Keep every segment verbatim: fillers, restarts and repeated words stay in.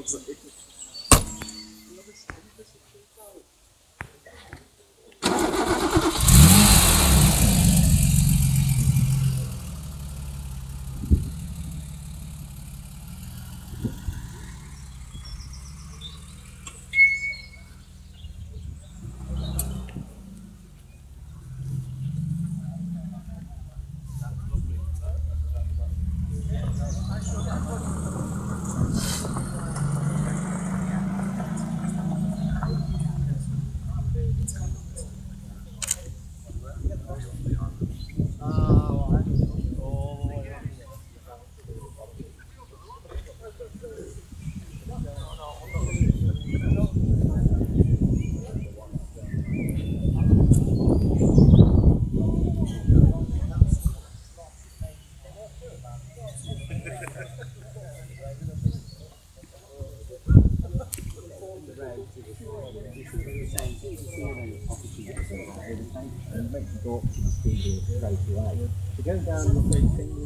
Going down the three fingers,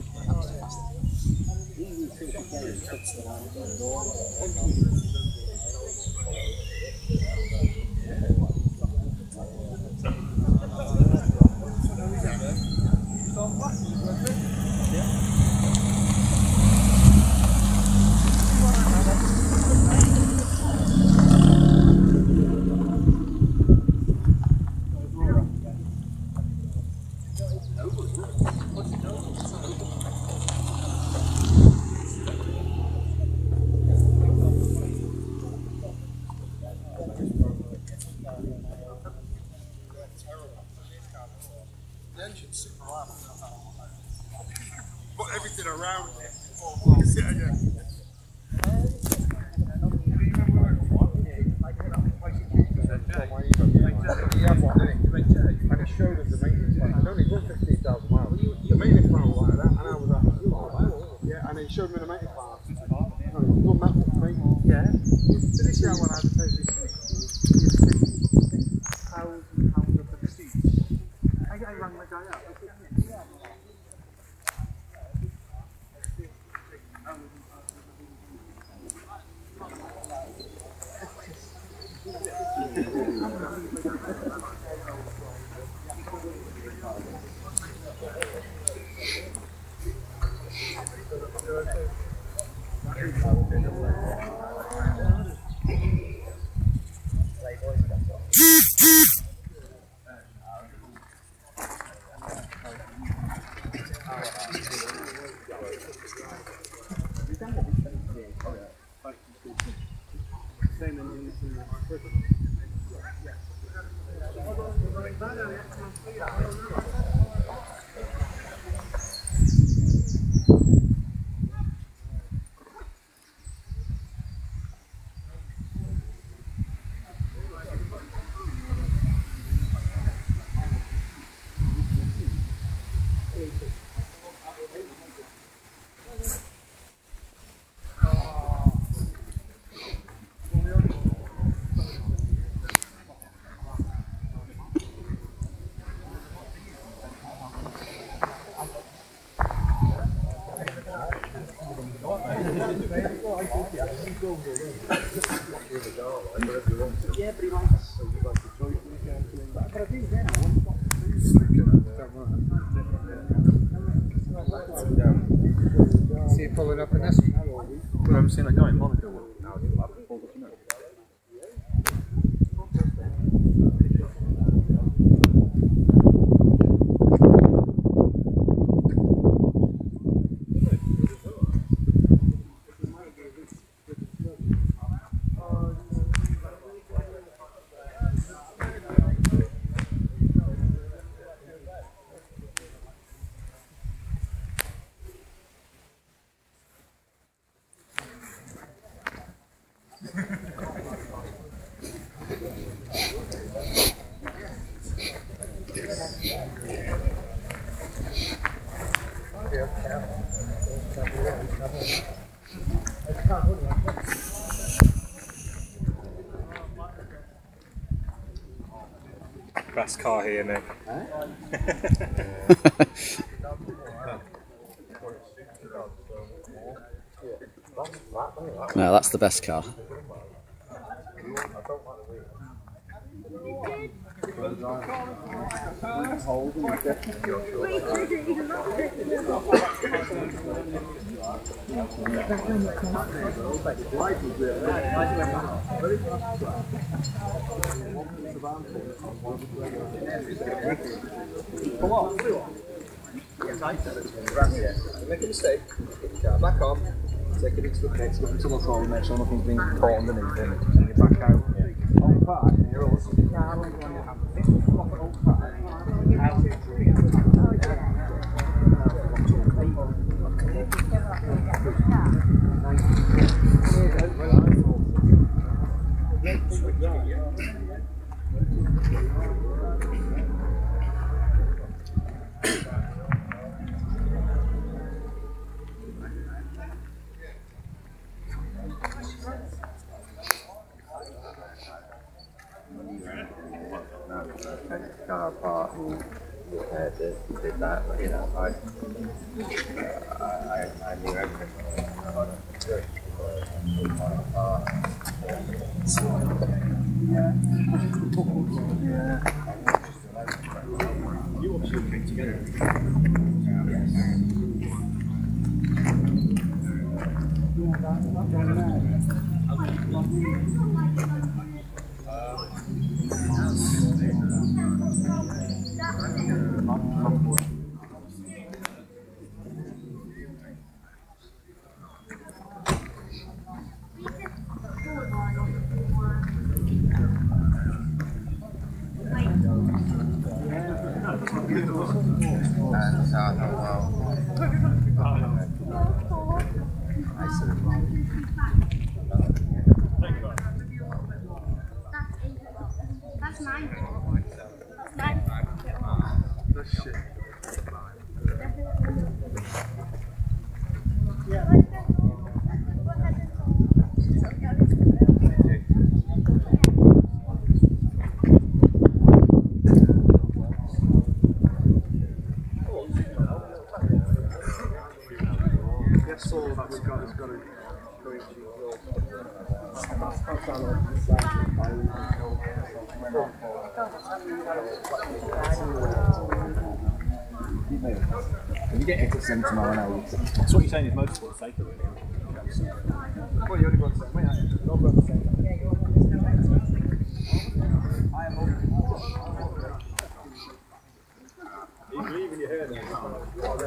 put everything around it before we sit again. He had one, didn't he? And he showed us the maintenance plan. He'd only done fifteen thousand miles. The maintenance plan was like that, and I was like, yeah, and he showed me the maintenance plan. No, he's done that for me. Yeah. Did he see how when I had to take this six thousand pounds of the seats? I rang the guy up. Yeah, but he likes. But I think then I want to see it pulling up in this one. I haven't seen that guy in Monaco. Now he'll have it pulled up, you know. Best car here, Nick. No, that's the best car. Make a mistake, get your car back on, take it into the pit, look into the road, make sure nothing's been caught underneath it, and you're back out. On park, you're also the car on your hand. This was proper old park. Car apart and repaired it, did that, but you know, I, uh, I, I knew everything. You obviously came together. That's mine. That's mine. That's shit. Yes, all that's got has got to go into your Can you get into some tomorrow now? So what you're saying is motorsport's safer, really? Well, you only got the same way, haven't you? Not got the same way. He's leaving your hair now.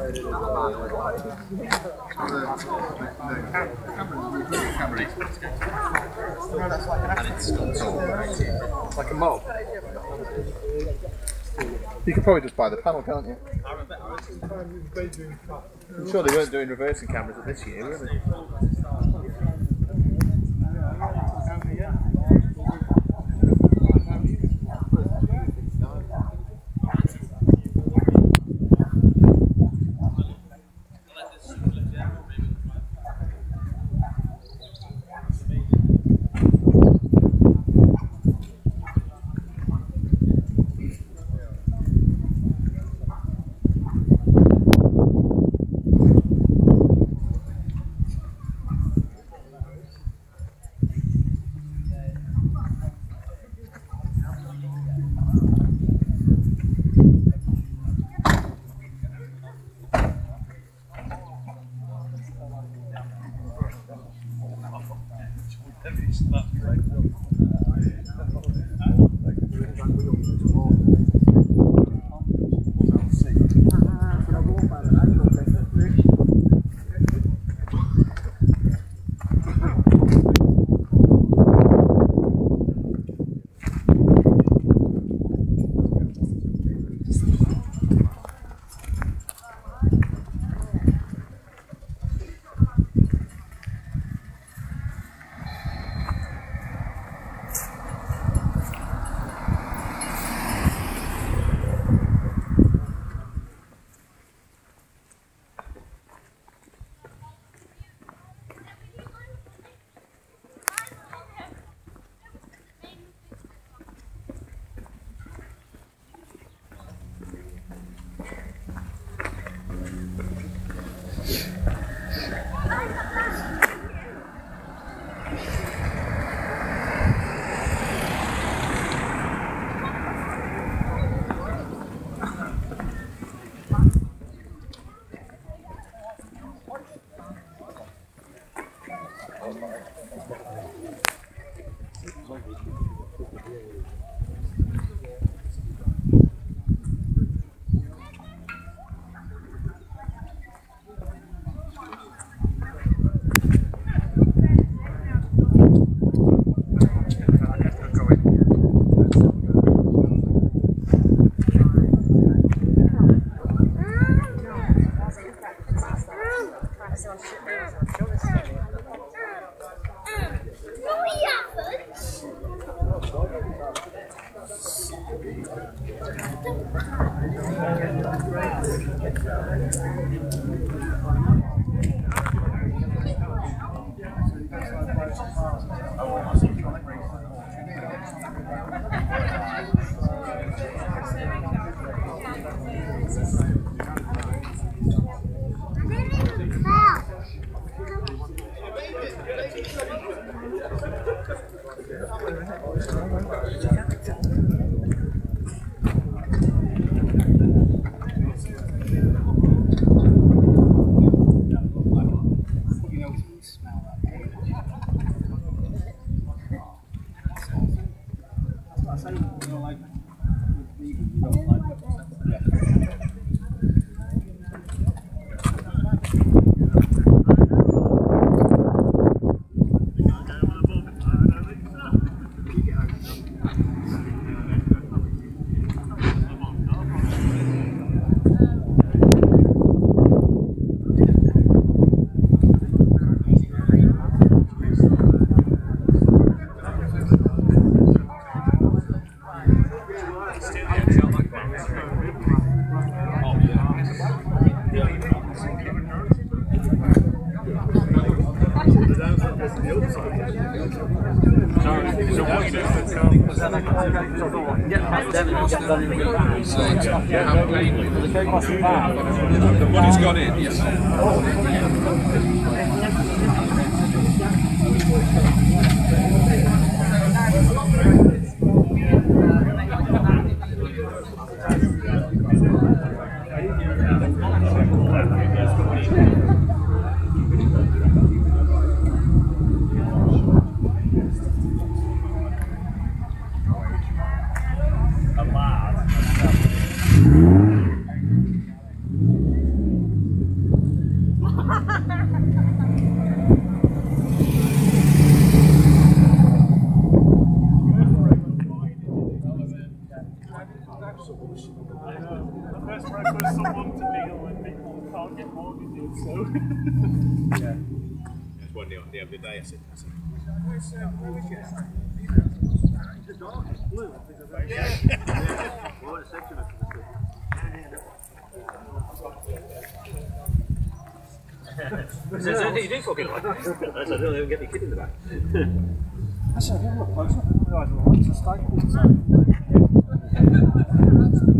It's like a mob. You could probably just buy the panel, can't you? I'm sure they weren't doing reversing cameras at this year, were they? The money's gone in, yes. The other day I said, I said where's uh, where's your the dog? Blue. Yeah. What a section of Is there anything you do fucking like? I don't even get your kid in the back. I said, I didn't look close enough. I didn't realise the lights are stagnant.